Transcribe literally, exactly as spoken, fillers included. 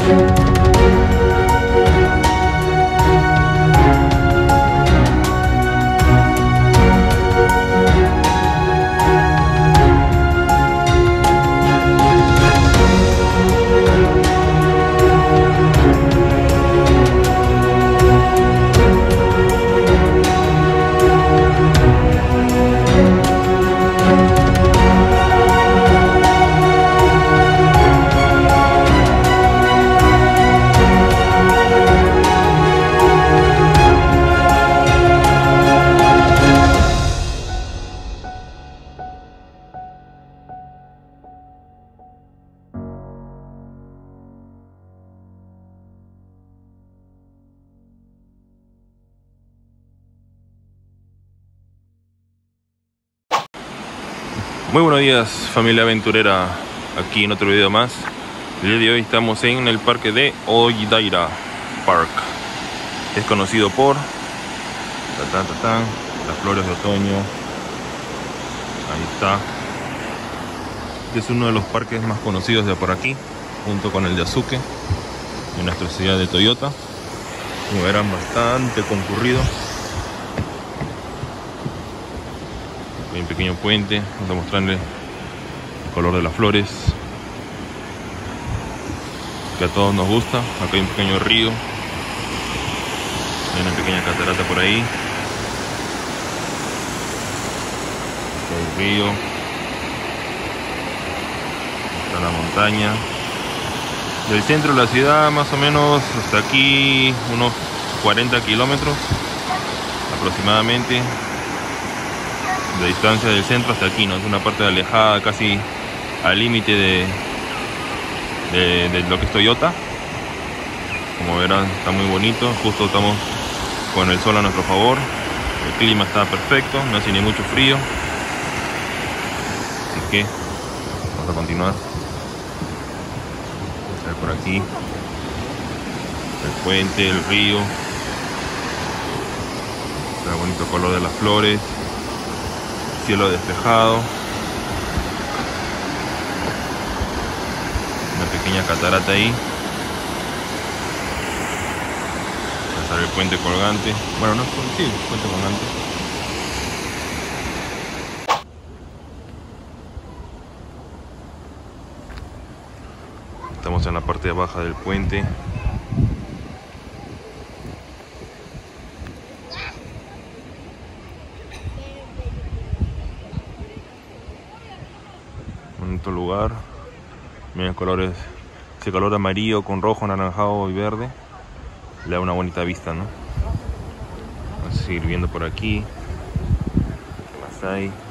Muy buenos días, familia aventurera, aquí en otro video más. El día de hoy estamos en el parque de Oidaira Park. Es conocido por ta, ta, ta, ta, las flores de otoño. Ahí está. Este es uno de los parques más conocidos de por aquí, junto con el de Yasuke, en nuestra ciudad de Toyota. Como verán, bastante concurrido. Hay un pequeño puente, vamos a mostrarles el color de las flores que a todos nos gusta. Acá hay un pequeño río, hay una pequeña catarata por ahí, está el río, está la montaña. Del centro de la ciudad más o menos hasta aquí unos cuarenta kilómetros aproximadamente de distancia del centro hasta aquí, ¿no? Es una parte alejada, casi al límite de, de, de lo que es Toyota. Como verán, está muy bonito, justo estamos con el sol a nuestro favor, el clima está perfecto, no hace ni mucho frío, así que vamos a continuar. Vamos a ver por aquí el puente, el río, el bonito color de las flores, cielo despejado, una pequeña catarata ahí, pasar el puente colgante, bueno, no es sí, puente colgante. Estamos en la parte baja del puente. Bonito lugar. Miren colores, ese color amarillo con rojo, anaranjado y verde le da una bonita vista, ¿no? Vamos a seguir viendo por aquí. ¿Qué más hay?